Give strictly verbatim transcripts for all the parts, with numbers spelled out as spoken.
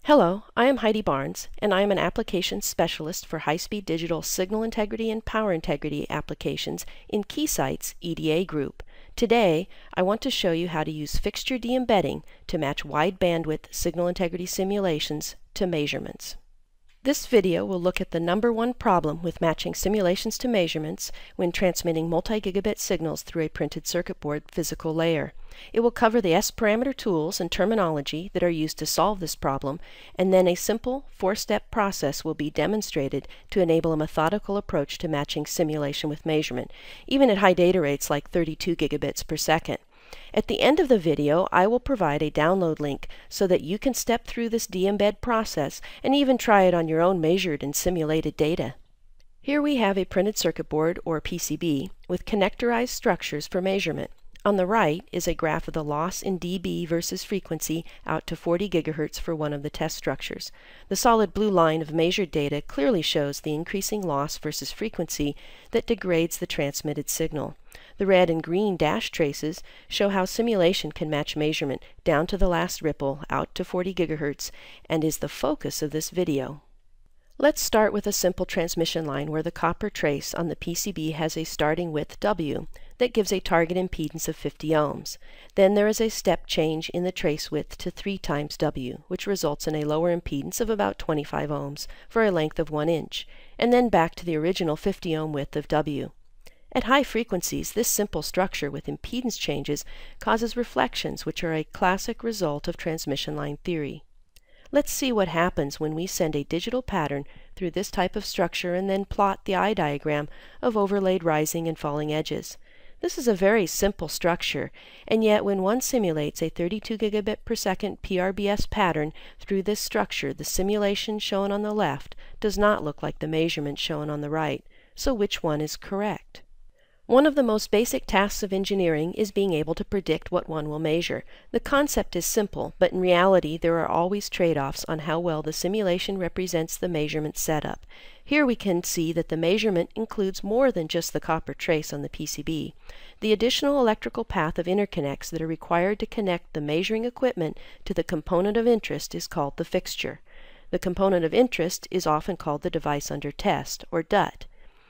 Hello, I am Heidi Barnes, and I am an applications specialist for high-speed digital signal integrity and power integrity applications in Keysight's E D A group. Today, I want to show you how to use Fixture De-embedding to match wide bandwidth signal integrity simulations to measurements. This video will look at the number one problem with matching simulations to measurements when transmitting multi-gigabit signals through a printed circuit board physical layer. It will cover the S-parameter tools and terminology that are used to solve this problem, and then a simple four-step process will be demonstrated to enable a methodical approach to matching simulation with measurement, even at high data rates like thirty-two gigabits per second. At the end of the video, I will provide a download link so that you can step through this de-embed process and even try it on your own measured and simulated data. Here we have a printed circuit board, or P C B, with connectorized structures for measurement. On the right is a graph of the loss in dB versus frequency out to forty gigahertz for one of the test structures. The solid blue line of measured data clearly shows the increasing loss versus frequency that degrades the transmitted signal. The red and green dash traces show how simulation can match measurement down to the last ripple out to forty gigahertz and is the focus of this video. Let's start with a simple transmission line where the copper trace on the P C B has a starting width W that gives a target impedance of fifty ohms. Then there is a step change in the trace width to three times W, which results in a lower impedance of about twenty-five ohms for a length of one inch, and then back to the original fifty ohm width of W. At high frequencies, this simple structure with impedance changes causes reflections, which are a classic result of transmission line theory. Let's see what happens when we send a digital pattern through this type of structure and then plot the eye diagram of overlaid rising and falling edges. This is a very simple structure, and yet when one simulates a thirty-two gigabit per second P R B S pattern through this structure, the simulation shown on the left does not look like the measurement shown on the right. So which one is correct? One of the most basic tasks of engineering is being able to predict what one will measure. The concept is simple, but in reality there are always trade-offs on how well the simulation represents the measurement setup. Here we can see that the measurement includes more than just the copper trace on the P C B. The additional electrical path of interconnects that are required to connect the measuring equipment to the component of interest is called the fixture. The component of interest is often called the device under test, or D U T.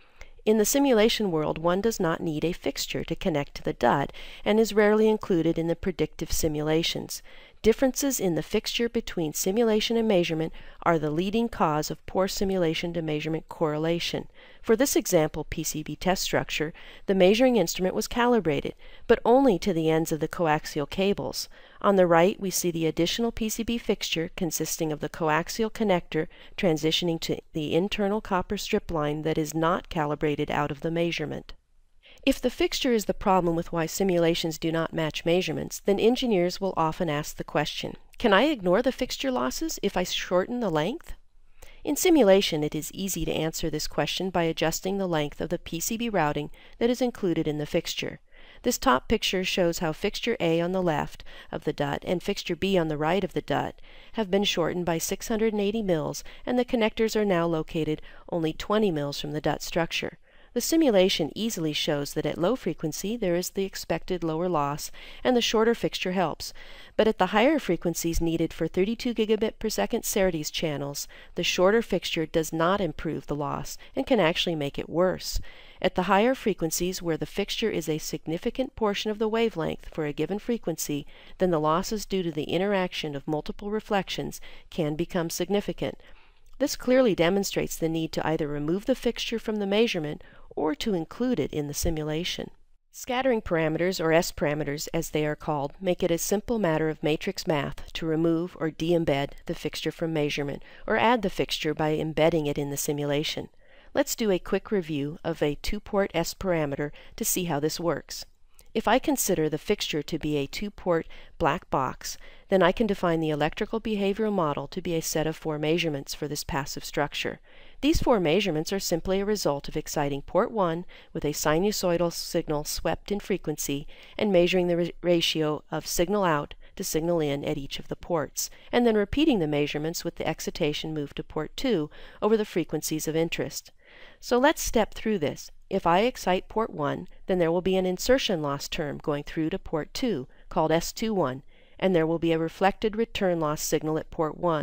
In the simulation world, one does not need a fixture to connect to the D U T and is rarely included in the predictive simulations. Differences in the fixture between simulation and measurement are the leading cause of poor simulation to measurement correlation. For this example P C B test structure, the measuring instrument was calibrated, but only to the ends of the coaxial cables. On the right, we see the additional P C B fixture consisting of the coaxial connector transitioning to the internal copper strip line that is not calibrated out of the measurement. If the fixture is the problem with why simulations do not match measurements, then engineers will often ask the question, can I ignore the fixture losses if I shorten the length? In simulation, it is easy to answer this question by adjusting the length of the P C B routing that is included in the fixture. This top picture shows how fixture A on the left of the D U T and fixture B on the right of the D U T have been shortened by six hundred eighty mils, and the connectors are now located only twenty mils from the D U T structure. The simulation easily shows that at low frequency there is the expected lower loss and the shorter fixture helps, but at the higher frequencies needed for thirty-two gigabit per second SerDes channels, the shorter fixture does not improve the loss and can actually make it worse. At the higher frequencies, where the fixture is a significant portion of the wavelength for a given frequency, then the losses due to the interaction of multiple reflections can become significant. This clearly demonstrates the need to either remove the fixture from the measurement or to include it in the simulation. Scattering parameters, or S-parameters as they are called, make it a simple matter of matrix math to remove or de-embed the fixture from measurement, or add the fixture by embedding it in the simulation. Let's do a quick review of a two-port S-parameter to see how this works. If I consider the fixture to be a two-port black box, then I can define the electrical behavioral model to be a set of four measurements for this passive structure. These four measurements are simply a result of exciting port one with a sinusoidal signal swept in frequency and measuring the ratio of signal out to signal in at each of the ports, and then repeating the measurements with the excitation moved to port two over the frequencies of interest. So let's step through this. If I excite port one, then there will be an insertion loss term going through to port two, called S twenty-one, and there will be a reflected return loss signal at port one,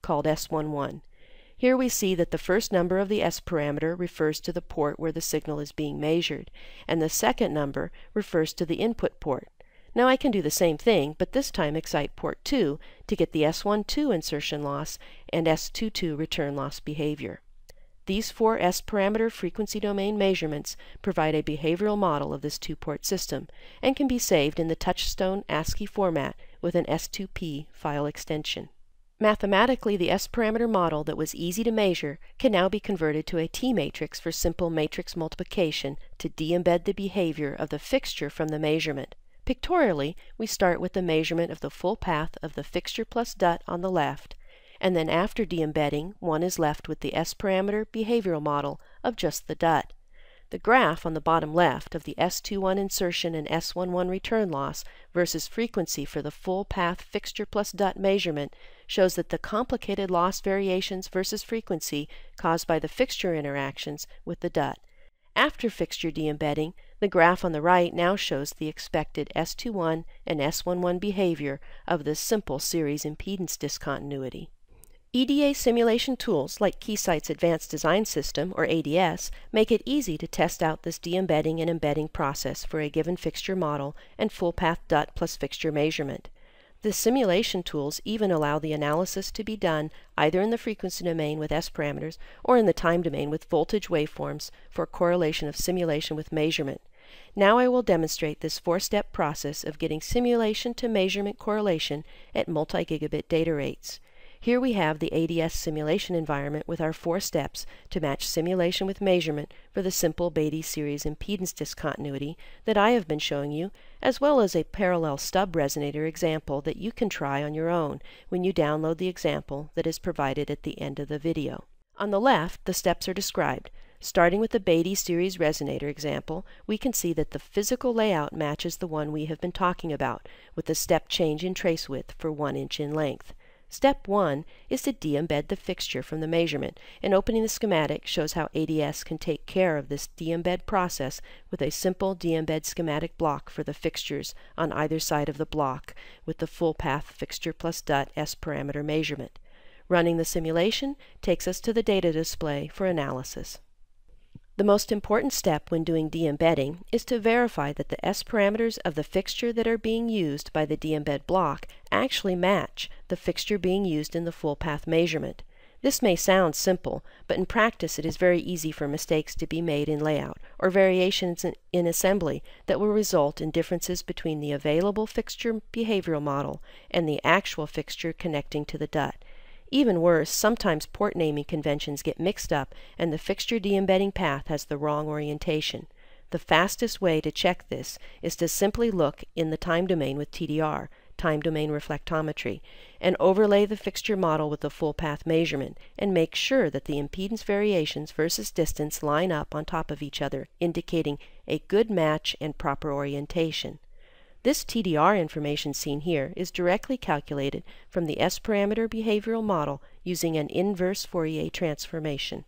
called S eleven. Here we see that the first number of the S parameter refers to the port where the signal is being measured, and the second number refers to the input port. Now I can do the same thing, but this time excite port two to get the S twelve insertion loss and S twenty-two return loss behavior. These four S parameter frequency domain measurements provide a behavioral model of this two-port system and can be saved in the Touchstone ASCII format with an S two P file extension. Mathematically, the S parameter model that was easy to measure can now be converted to a T-matrix for simple matrix multiplication to de-embed the behavior of the fixture from the measurement. Pictorially, we start with the measurement of the full path of the fixture plus D U T on the left, and then after de-embedding, one is left with the S parameter behavioral model of just the D U T. The graph on the bottom left of the S twenty-one insertion and S eleven return loss versus frequency for the full path fixture plus D U T measurement shows that the complicated loss variations versus frequency caused by the fixture interactions with the D U T. After fixture de-embedding, the graph on the right now shows the expected S twenty-one and S eleven behavior of this simple series impedance discontinuity. E D A simulation tools like Keysight's Advanced Design System, or A D S, make it easy to test out this de-embedding and embedding process for a given fixture model and full path D U T plus fixture measurement. The simulation tools even allow the analysis to be done either in the frequency domain with S parameters or in the time domain with voltage waveforms for correlation of simulation with measurement. Now I will demonstrate this four-step process of getting simulation to measurement correlation at multi-gigabit data rates. Here we have the A D S simulation environment with our four steps to match simulation with measurement for the simple Beatty series impedance discontinuity that I have been showing you, as well as a parallel stub resonator example that you can try on your own when you download the example that is provided at the end of the video. On the left, the steps are described. Starting with the Beatty series resonator example, we can see that the physical layout matches the one we have been talking about, with the step change in trace width for one inch in length. Step one is to de-embed the fixture from the measurement, and opening the schematic shows how A D S can take care of this de-embed process with a simple de-embed schematic block for the fixtures on either side of the block with the full path fixture plus D U T S parameter measurement. Running the simulation takes us to the data display for analysis. The most important step when doing de-embedding is to verify that the S parameters of the fixture that are being used by the de-embed block actually match the fixture being used in the full path measurement. This may sound simple, but in practice it is very easy for mistakes to be made in layout or variations in, in assembly that will result in differences between the available fixture behavioral model and the actual fixture connecting to the D U T. Even worse, sometimes port naming conventions get mixed up and the fixture de-embedding path has the wrong orientation. The fastest way to check this is to simply look in the time domain with T D R, time domain reflectometry, and overlay the fixture model with the full path measurement and make sure that the impedance variations versus distance line up on top of each other, indicating a good match and proper orientation. This T D R information seen here is directly calculated from the S parameter behavioral model using an inverse Fourier transformation.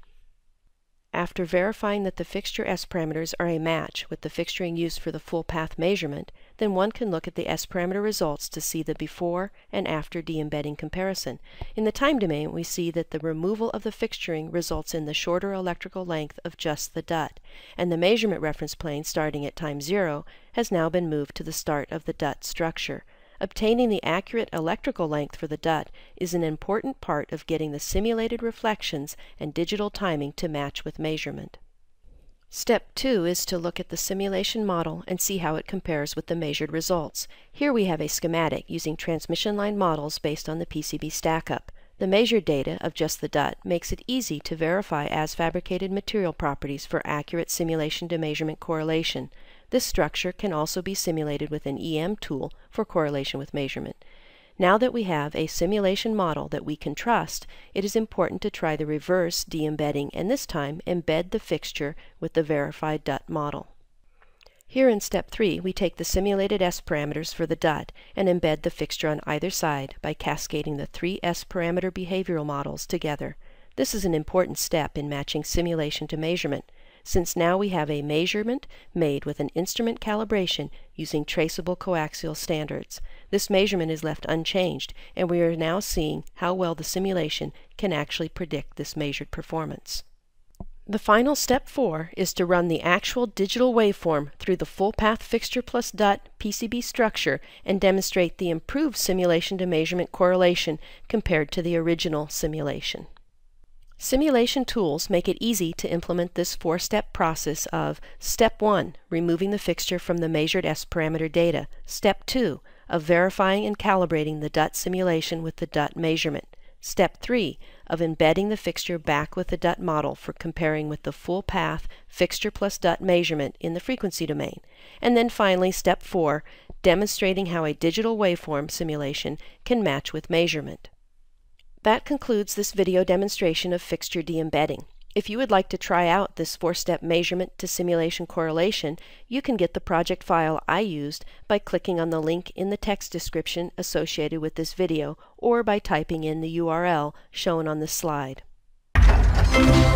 After verifying that the fixture S parameters are a match with the fixturing used for the full path measurement, then one can look at the S parameter results to see the before and after de-embedding comparison. In the time domain, we see that the removal of the fixturing results in the shorter electrical length of just the D U T, and the measurement reference plane starting at time zero has now been moved to the start of the D U T structure. Obtaining the accurate electrical length for the D U T is an important part of getting the simulated reflections and digital timing to match with measurement. Step two is to look at the simulation model and see how it compares with the measured results. Here we have a schematic using transmission line models based on the P C B stack-up. The measured data of just the D U T makes it easy to verify as fabricated material properties for accurate simulation to measurement correlation. This structure can also be simulated with an E M tool for correlation with measurement. Now that we have a simulation model that we can trust, it is important to try the reverse de-embedding and this time embed the fixture with the verified D U T model. Here in step three, we take the simulated S parameters for the D U T and embed the fixture on either side by cascading the three S parameter behavioral models together. This is an important step in matching simulation to measurement. since now we have a measurement made with an instrument calibration using traceable coaxial standards. This measurement is left unchanged, and we are now seeing how well the simulation can actually predict this measured performance. The final step four is to run the actual digital waveform through the full path fixture plus D U T P C B structure and demonstrate the improved simulation to measurement correlation compared to the original simulation. Simulation tools make it easy to implement this four-step process of Step one, removing the fixture from the measured S-parameter data. Step two, of verifying and calibrating the D U T simulation with the D U T measurement. Step three, of embedding the fixture back with the D U T model for comparing with the full path fixture plus D U T measurement in the frequency domain. And then finally, Step four, demonstrating how a digital waveform simulation can match with measurement. That concludes this video demonstration of fixture de-embedding. If you would like to try out this four-step measurement to simulation correlation, you can get the project file I used by clicking on the link in the text description associated with this video or by typing in the U R L shown on this slide.